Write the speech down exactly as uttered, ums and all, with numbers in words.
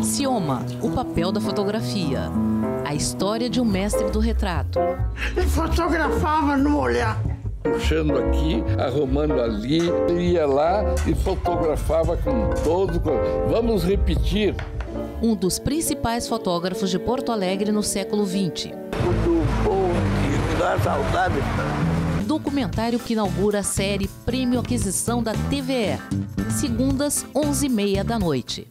Cioma, o papel da fotografia. A história de um mestre do retrato. Ele fotografava no olhar. Puxando aqui, arrumando ali, ia lá e fotografava com todo. Vamos repetir. Um dos principais fotógrafos de Porto Alegre no século vinte. Muito bom, me dá saudade. Documentário que inaugura a série Prêmio Aquisição da T V E. Segundas, onze e meia da noite.